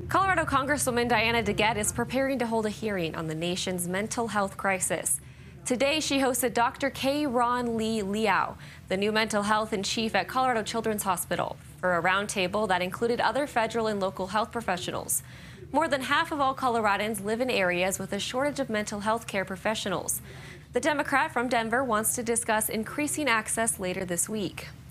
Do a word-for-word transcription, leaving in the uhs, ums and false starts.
Colorado Congresswoman Diana DeGette is preparing to hold a hearing on the nation's mental health crisis. Today, she hosted Doctor K. Ron-Li Liaw, the new mental health in chief at Colorado Children's Hospital, for a roundtable that included other federal and local health professionals. More than half of all Coloradans live in areas with a shortage of mental health care professionals. The Democrat from Denver wants to discuss increasing access later this week.